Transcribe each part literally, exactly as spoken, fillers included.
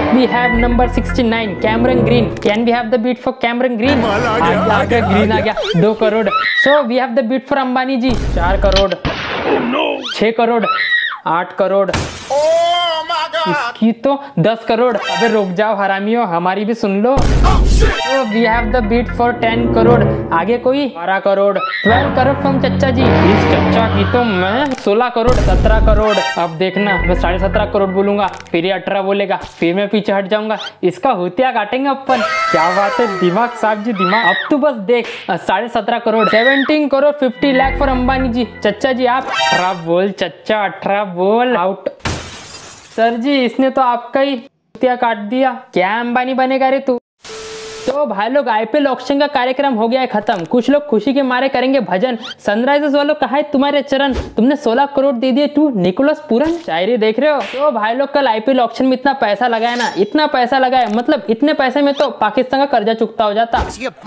up we have number sixty-nine Cameron Green. Can we have the beat for Cameron Green? आ गया green आ गया दो crore. So we have the beat for Ambani जी चार crore. oh, no. छह करोड़ आठ करोड़. इसकी तो दस करोड़. अबे रुक जाओ हरामियों, हमारी भी सुन लो. तो we have the bid for ten crore. आगे कोई बारह करोड़. ट्वेल्व करोड़ फ्रॉम चच्चा जी. इस चच्चा की तो मैं सोलह करोड़. सत्रह करोड़. अब देखना मैं साढ़े सत्रह करोड़ बोलूंगा, फिर ये अठारह बोलेगा, फिर मैं पीछे हट जाऊंगा. इसका होतिया काटेंगे अपन. क्या बात है, दिमाग साहब जी दिमाग. अब तो बस देख साढ़े सत्रह crore. Seventeen crore fifty lakh for Ambani ji. चच्चा जी आप अठारह बोल. चच्चा अठारह बोल. आउट. सर जी इसने तो आपका ही कुतिया काट दिया. क्या अंबानी बनेगा रे तू. तो भाई लोग आईपीएल ऑक्शन का कार्यक्रम हो गया है खत्म. कुछ लोग खुशी के मारे करेंगे भजन. सनराइजर्स वालों कहा है तुम्हारे चरण, तुमने सोलह करोड़ दे दिए टू निकोलस पूरन. शायरी देख रहे हो. तो भाई लोग कल आईपीएल ऑक्शन में इतना पैसा लगाया ना, इतना पैसा लगाया, मतलब इतने पैसे में तो पाकिस्तान का कर्जा चुकता हो जाता.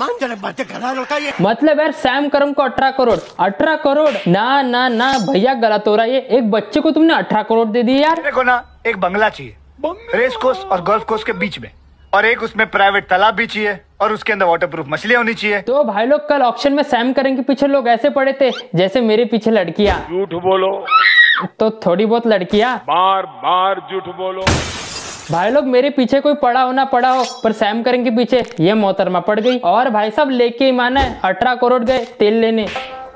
मतलब यार सैम करम को अठारह करोड़. अठारह करोड़ ना ना ना भैया गलत हो रहा है. ये एक बच्चे को तुमने अठारह करोड़ दे दिए यार. देखो ना एक बंगला चाहिए रेस कोर्स और गोल्फ कोर्स के बीच में, और एक उसमें प्राइवेट तालाब भी चाहिए, और उसके अंदर वाटरप्रूफ मछलियां होनी चाहिए. तो भाई लोग कल ऑक्शन में सैम करम के पीछे लोग ऐसे पड़े थे जैसे मेरे पीछे लड़कियां. झूठ बोलो. तो थोड़ी बहुत लड़कियां. बार बार झूठ बोलो. भाई लोग मेरे पीछे कोई पड़ा हो ना पड़ा हो, पर सैम करम के पीछे ये मोहतरमा पड़ गई. और भाई साहब लेके ही माना है अठारह करोड़ गए तेल लेने.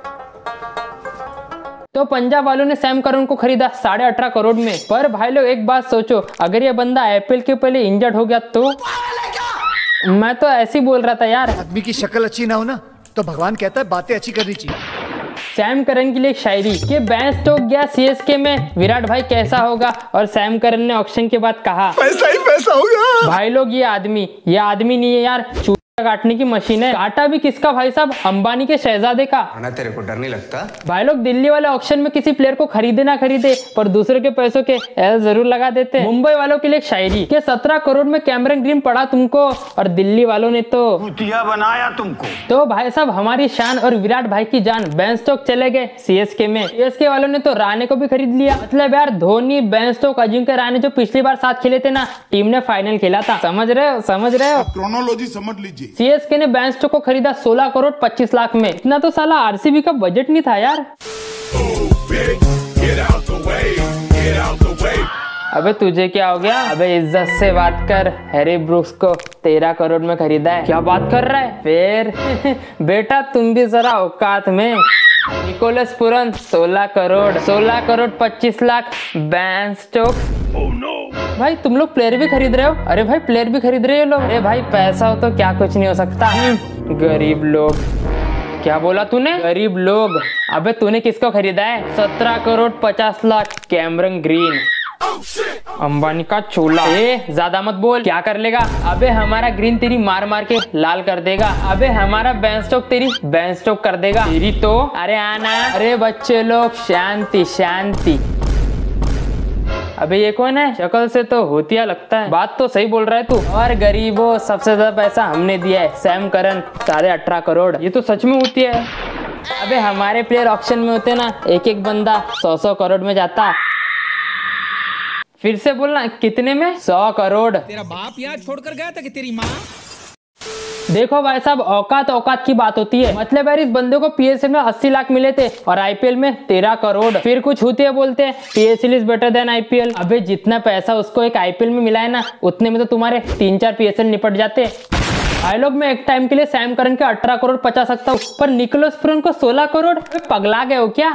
तो पंजाब वालों ने सैम करन को खरीदा साढ़े अठारह करोड़ में. पर भाई लोग एक बात सोचो, अगर ये बंदा आईपीएल के पहले इंजर्ड हो गया तो. मैं तो ऐसे ही बोल रहा था यार. आदमी की शक्ल अच्छी ना हो ना तो भगवान कहता है बातें अच्छी करनी चाहिए. सैम करन के लिए शायरी कि बैन स्टोक गया सीएसके में, विराट भाई कैसा होगा. और सैम करन ने ऑक्शन के बाद कहा पैसा ही पैसा होगा. भाई लोग ये आदमी ये आदमी नहीं है यार, काटने की मशीन है. काटा भी किसका भाई साहब, अंबानी के शहजादे का. ना तेरे को डर नहीं लगता. भाई लोग दिल्ली वाले ऑक्शन में किसी प्लेयर को खरीदे ना खरीदे पर दूसरे के पैसों के एल जरूर लगा देते हैं. मुंबई वालों के लिए शायरी कि सत्रह करोड़ में कैमरन ग्रीन पड़ा तुमको, और दिल्ली वालों ने तो कुतिया बनाया तुमको. तो भाई साहब हमारी शान और विराट भाई की जान बैन स्टोक चले गए सीएसके में. सीएसके वालों ने तो राणे को भी खरीद लिया. मतलब यार धोनी, बैन स्टोक, अजिंक्य राणे जो पिछली बार साथ खेले थे ना, टीम ने फाइनल खेला था. समझ रहे हो समझ रहे हो क्रोनोलॉजी समझ लीजिए. सीएसके ने बैन स्टोक को खरीदा सोलह करोड़ पच्चीस लाख में. इतना तो साला आरसीबी का बजट नहीं था यार. अबे तुझे क्या हो गया. अबे इज्जत से बात कर. हैरी ब्रूक्स को तेरह करोड़ में खरीदा है. क्या बात कर रहा है फिर. बेटा तुम भी जरा औकात में. निकोलस पूरन सोलह करोड़. सोलह करोड़ पच्चीस lakh Ben Stokes. oh, no. भाई तुम लोग प्लेयर भी खरीद रहे हो. अरे भाई प्लेयर भी खरीद रहे हो लोग. अरे भाई पैसा हो तो क्या कुछ नहीं हो सकता. गरीब लोग. क्या बोला तूने. गरीब लोग. अबे तूने किसको खरीदा है. सत्रह करोड़ पचास लाख कैमरन ग्रीन. अंबानी का चूल्हा. ए ज्यादा मत बोल. क्या कर लेगा. अबे हमारा ग्रीन तेरी मार मार के लाल कर देगा. अबे हमारा बैन स्टोक तेरी बैन स्टोक कर देगा. तेरी तो. अरे आना. अरे बच्चे लोग शांति शांति. अबे ये कौन है. शक्ल से तो होतिया लगता है. बात तो सही बोल रहा है तू. और गरीबों सबसे ज्यादा पैसा हमने दिया है. सैम करन साढ़े अठारह करोड़. ये तो सच में होती है. अबे हमारे प्लेयर ऑक्शन में होते ना, एक एक बंदा सौ सौ करोड़ में जाता. फिर से बोलना कितने में. सौ करोड़. तेरा बाप यहाँ छोड़कर गया था कि तेरी माँ. देखो भाई साहब औकात औकात की बात होती है. मतलब यार इस बंदे को पीएसएल में अस्सी लाख मिले थे और आईपीएल में तेरह करोड़. फिर कुछ होती है बोलते हैं PSL is better than IPL. अबे जितना पैसा उसको एक आईपीएल में मिला है ना, उतने में तो तुम्हारे तीन चार पीएसएल निपट जाते. भाई लोग मैं एक टाइम के लिए सैम करन के अठारह करोड़ पचा सकता हूँ, पर निकोलस पूरन को सोलह करोड़. पगला गए हो क्या.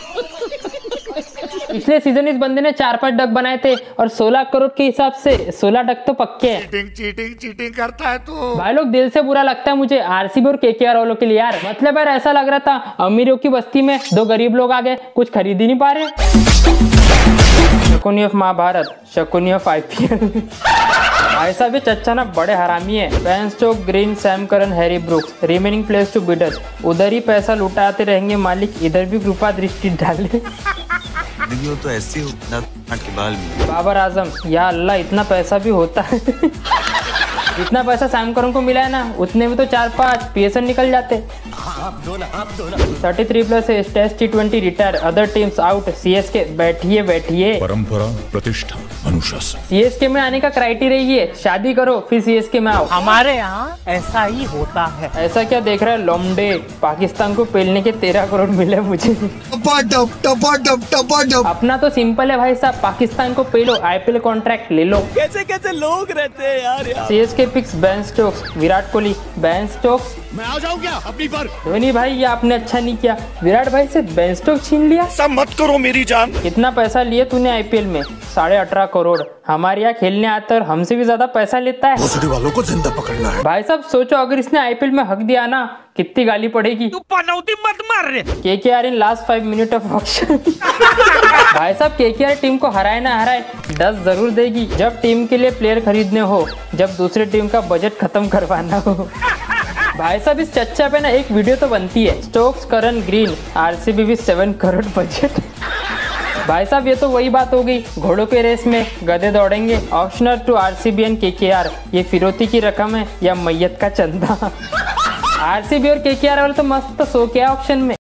पिछले सीजन इस बंदे ने चार पांच डक बनाए थे और सोलह करोड़ के हिसाब से सोलह डक तो पक्के हैं. चीटिंग चीटिंग चीटिंग करता है तू. भाई लोग दिल से बुरा लगता है मुझे आरसीबी और केकेआर वालों के लिए यार. मतलब यार ऐसा लग रहा था अमीरों की बस्ती में दो गरीब लोग आ गए, कुछ खरीद ही नहीं पा रहे. Shakuni of Mahabharat, Shakuni of IPL. ऐसा भी चच्चा ना बड़े हरामी है. Ben Stokes, Green, Sam Curran, Harry Brooks. Remaining players to bidder. उधर ही पैसा लुटाते रहेंगे मालिक, इधर भी कृपा दृष्टि डाले. तो ऐसे के बाल में. बाबर आजम. या अल्लाह इतना पैसा भी होता है. इतना पैसा सैम करन को मिला है ना, उतने में तो चार पांच पीएसएल निकल जाते. Thirty three plus test T twenty retire, other teams out, CSK बैठिए बैठिए। परंपरा, प्रतिष्ठा, अनुशासन। सीएसके में आने का क्राइटेरिया ये है, शादी करो फिर सीएसके में आओ। हमारे यहाँ ऐसा ही होता है। ऐसा क्या देख रहा है लोमडे, पाकिस्तान को पेलने के तेरह करोड़ मिले मुझे। टपाटप टपाटप टपाटप। अपना तो सिंपल है भाई साहब, पाकिस्तान को पेलो, आईपीएल कॉन्ट्रैक्ट ले लो। कैसे कैसे लोग रहते हैं यार, यार। CSK picks Ben Stokes, Virat Kohli, Ben Stokes. मैं आ जाऊं क्या अपनी पर? धोनी भाई ये आपने अच्छा नहीं किया, विराट भाई से बेन स्टोक्स छीन लिया। सब मत करो मेरी जान। कितना पैसा लिए तूने आईपीएल में? साढ़े अठारह करोड़। हमारे यहाँ खेलने आता है और हमसे भी ज्यादा पैसा लेता है। भोसड़ी वालों को जिंदा पकड़ना है। भाई साहब सोचो अगर इसने आईपीएल में हक दिया ना, कितनी गाली पड़ेगी। तू पनौती मत मार रे। KKR in last five minute of auction. भाई साहब केकेआर टीम को हराए ना हराए, दस जरूर देगी जब टीम के लिए प्लेयर खरीदने हो, जब दूसरे टीम का बजट खत्म करवाना हो। भाई साहब इस चच्चा पे ना एक वीडियो तो बनती है, Stokes Curran Green RCB with seven crore budget. भाई साहब ये तो वही बात हो गई, घोड़ों के रेस में गधे दौड़ेंगे। ऑप्शनर टू आरसीबी एंड केकेआर, ये फिरौती की रकम है या मैयत का चंदा? आरसीबी और केकेआर वाले तो मस्त सो के ऑप्शन में।